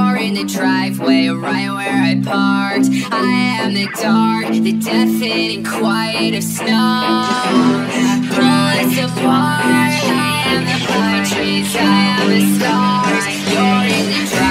You're in the driveway, right where I parked. I am the dark, the deafening quiet of snow. Pull us apart. I am the pine trees, I am the stars. You're in the driveway.